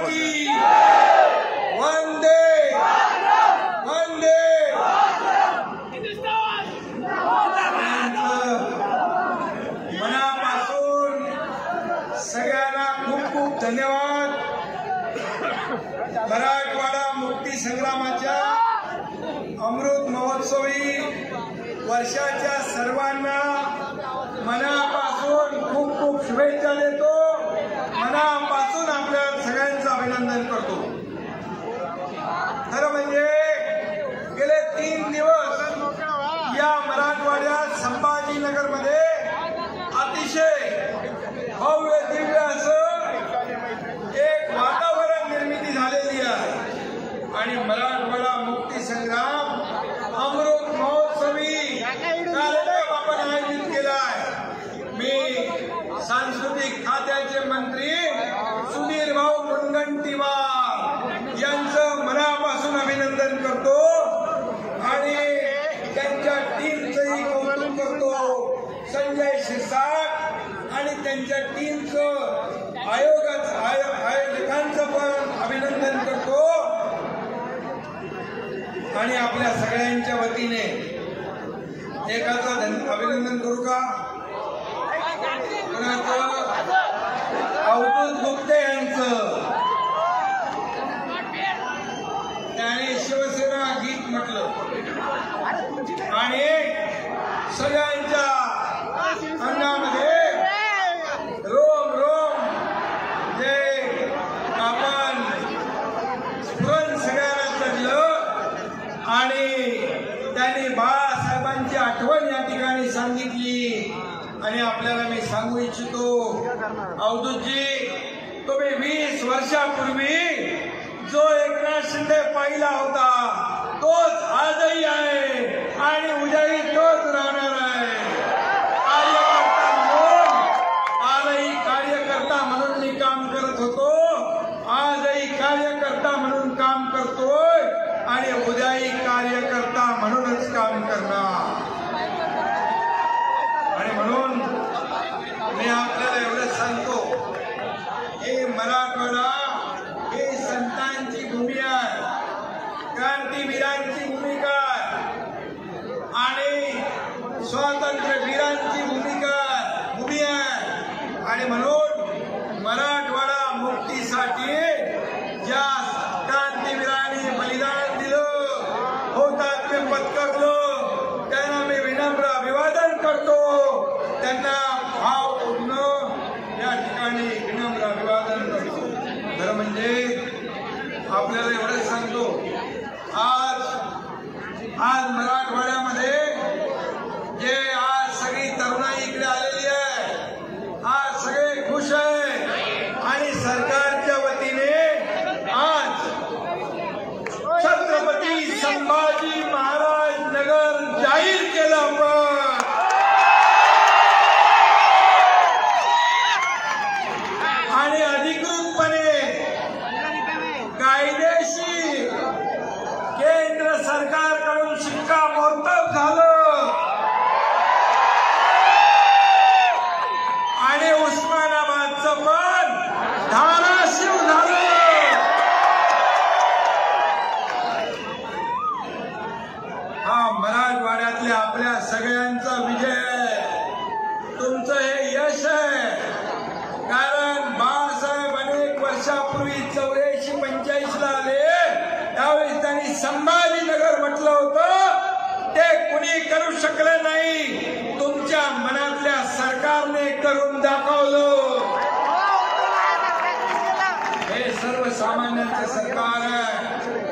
की वंदे वंदे। मनापासून सगळ्यांना खूप खूप धन्यवाद। मराठवाडा मुक्ती संग्रामाच्या अमृत महोत्सवी वर्षाच्या सर्वांना मनापासून खूप खूप शुभेच्छा देतो। मनापासून आपल्या सगळ्यांचं अभिनंदन करतो। खरं म्हणजे गेले 3 दिवस या मराठवाड्यात संभाजीनगरमध्ये अतिशय भव्य दिव्य असं एक वातावरण निर्मिती झालेली आहे आणि मराठवाडा मुक्ती संग्राम अमृत महोत्सवी कार्यक्रम आपण आयोजित केला आहे। मी सांस्कृतिक खात्याचे मंत्री सुधीर भाऊ मुनगंटीवार यांचं मनापासून अभिनंदन करतो आणि त्यांच्या टीमचंही कौतुक करतो। संजय शिरसाट आणि त्यांच्या टीमचं आयोजकांचं पण अभिनंदन करतो आणि आपल्या सगळ्यांच्या वतीने एकाचं अभिनंदन करू का? अवधूत गुप्ते यांचं त्याने शिवसेना गीत म्हटलं आणि सगळ्यांच्या अंगामध्ये रोम रोम जे आपण स्फुरण सगळ्यांना चढलं आणि त्यांनी बाळासाहेबांची आठवण या ठिकाणी सांगितली आणि आपल्याला मी सांगू इच्छितो अवधूतजी, तुम्ही 20 वर्षापूर्वी जो एकनाथ शिंदे पाहिला होता तोच आजही आहे आणि उद्याही तोच राहणार आहे। कार्यकर्ता म्हणून आजही कार्यकर्ता म्हणून मी काम करत होतो, आजही कार्यकर्ता म्हणून काम करतोय आणि उद्याही कार्यकर्ता म्हणूनच काम करणार। आणि म्हणून मी आपल्याला एवढं सांगतो की मराठवाडा हे संतांची भूमी आहे, क्रांतीवीरांची भूमिका आहे आणि स्वातंत्र्यवीरांची भूमी आहे आणि म्हणून मराठवाडा मुक्तीसाठी ज्या क्रांतीवीरांनी बलिदान दिलं, हुतात्म्य पत्करलं, त्यांना मी विनम्र अभिवादन करतो। त्यांना भावपूर्ण या ठिकाणी विनम्र अभिवादन करतो। खरं म्हणजे आपल्याला एवढंच सांगतो, आज मराठवाड्यामध्ये जे आज सगळी तरुणाई इकडे आलेली आहे, आज सगळे खुश आहे आणि सरकारच्या वतीने आज छत्रपती संभाजी महाराज नगर जाहीर केलं आपण आणि अधिकृतपणे कायदेशीर केंद्र सरकारकडून शिक्कामोर्तब झालं आणि उस्मानाबादचं पण धाराशिव झालं। हा मराठवाड्यातल्या आपल्या सगळ्यांचा विजय आहे, तुमचं हे यश आहे। कारण बाळासाहेब अनेक वर्षापूर्वी 84-85 ला आले, त्यावेळी त्यांनी संभाजीनगर म्हटलं होतं, ते कुणी करू शकलं नाही, तुमच्या मनातल्या सरकारने करून दाखवलं। हे सर्वसामान्यांचं सरकार आहे।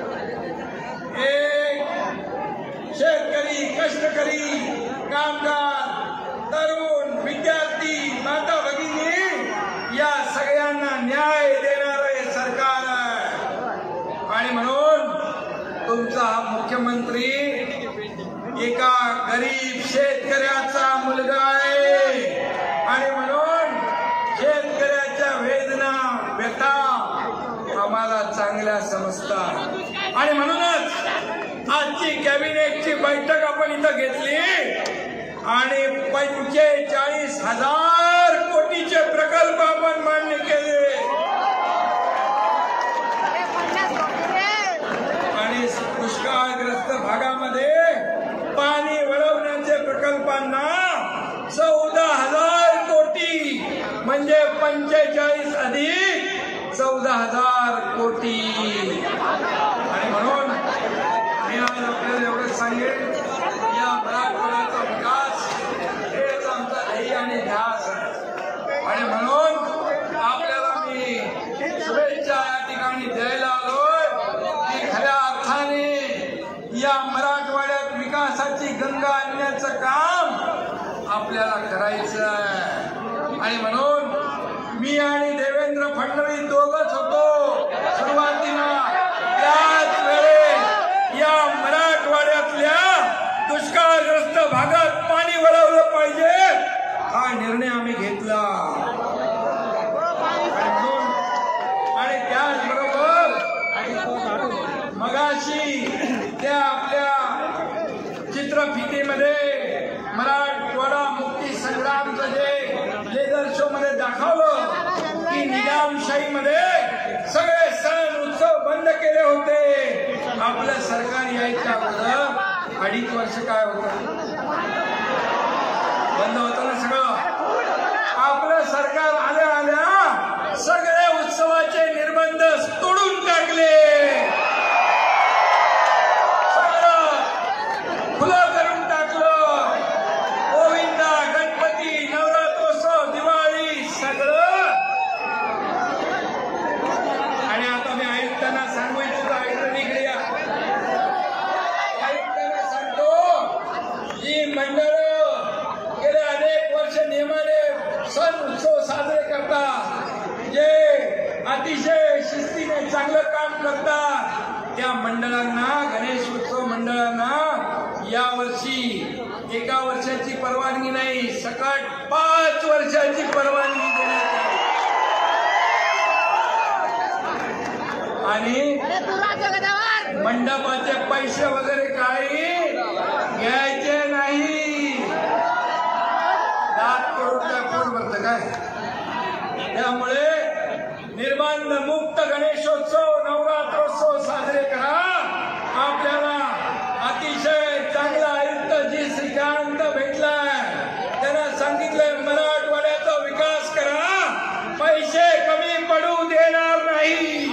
एक शेतकरी, कष्टकरी, कामगार, तरुण, विद्यार्थी, माता भगिनी या सगळ्यांना न्याय देणारं हे सरकार आहे आणि म्हणून तुमचा हा मुख्यमंत्री एका गरीब शेतकऱ्याचा मुलगा आहे आणि म्हणून शेतकऱ्याच्या वेदना व्यथा आम्हाला चांगल्या समजतात आणि म्हणूनच आजची कॅबिनेटची बैठक आपण इथं घेतली आणि 45,000 कोटीचे प्रकल्प आपण मान्य केले। 45 अधिक 14,000 कोटी. आणि म्हणून मी आज आपल्याला एवढंच सांगेन, या मराठवाड्याचा विकास हेच आमचा ध्येय आणि ध्यास आहे. आणि म्हणून आपल्याला मी शुभेच्छा या ठिकाणी द्यायला आलोय की खऱ्या अर्थाने या मराठवाड्यात विकासाची गंगा आणण्याचं काम आपल्याला करायचं आहे. आणि म्हणून मी आणि देवेंद्र फडणवीस दोघंच होतो सुरुवातीला. त्याच वेळेस या मराठवाड्यातल्या दुष्काळग्रस्त भागात पाणी वळवलं पाहिजे हा निर्णय आम्ही घेतला. आणि त्याचबरोबर मगाशी त्या आपल्या चित्रफितीमध्ये मराठवाडा मुक्ती संग्रामचं जे लेझर शो मध्ये दाखवलं की निजामशाहीमध्ये सगळे सण उत्सव बंद केले होते. आपलं सरकार यायच्या अगोदर 2.5 वर्ष काय होतं, बंद होतं ना सगळं. आपलं सरकार आल्या आल्या सगळे उत्सवाचे निर्बंध तोडून टाकले, सगळं खुलं करून टाकलं. गोविंदा, गणपती, नवरात्रोत्सव, दिवाळी सगळं. आणि आता मी आयुक्तांना सांगू इच्छितो, आयुक्त इकडे या. आयुक्तांना सांगतो ही मंडळ गेले अनेक वर्ष नियमाने सण उत्सव साजरे करतात, जे अतिशय शिस्तीने चांगलं काम करतात, त्या मंडळांना, गणेश उत्सव मंडळांना यावर्षी 1 वर्षाची परवानगी नाही, सकट 5 वर्षाची परवानगी देण्यात आली. आणि मंडपाचे पैसे वगैरे काही घ्यायचे नाही. दात करून काय पोट भरतं काय. त्यामुळे निर्बंध मुक्त गणेशोत्सव, नवरात्रोत्सव साजरे करा. आपल्याला अतिशय चांगला आयुक्त जी श्रीकांत भेटलाय, त्यांना सांगितलंय मराठवाड्याचा विकास करा, पैसे कमी पडू देणार नाही.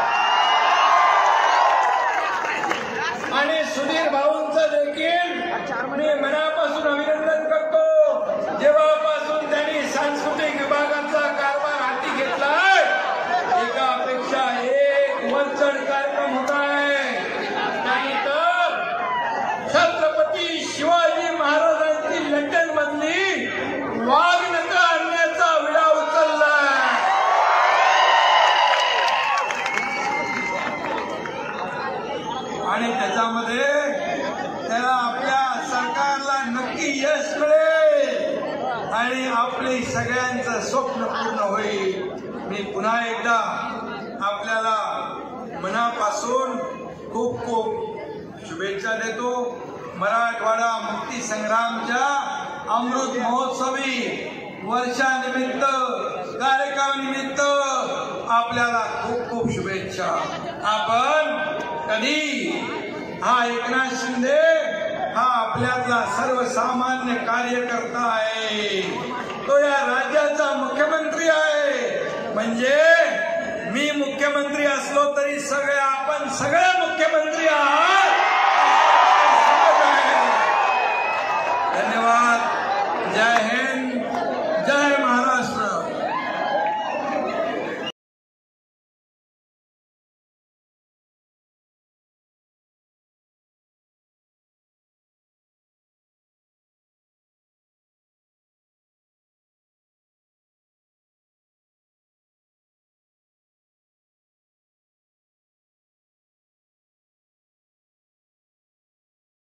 आणि सुधीर भाऊंचं देखील मी मनापासून अभिनंदन करतो. जेव्हापासून त्यांनी सांस्कृतिक विभागाचा कारभार हाती घेतलाय, एकापेक्षा एक वरचढ कार्यक्रम होत आहे. त्यांनी तर छत्रपती शिवाजी महाराजांची लंडन मधली वाघनख आणण्याचा विडा उचललाय. आणि त्याच्यामध्ये त्याला आपल्या सरकारला नक्की यश मिळेल आणि आपले सगळ्यांचं स्वप्न पूर्ण होईल. मी पुन्हा एकदा आपल्याला मनापासून खूप खूप शुभेच्छा देतो. मराठवाडा मुक्ती संग्रामच्या अमृत महोत्सवी वर्षानिमित्त, कार्यक्रमानिमित्त आपल्याला खूप खूप शुभेच्छा. आपण कधी हा एकनाथ शिंदे हा आपल्यातला सर्वसामान्य कार्यकर्ता आहे, तो या राज्याचा मुख्यमंत्री आहे. म्हणजे मी मुख्यमंत्री असलो तरी आपण सगळे मुख्यमंत्री आहात. धन्यवाद. जय हिंद, जय महाराष्ट्र.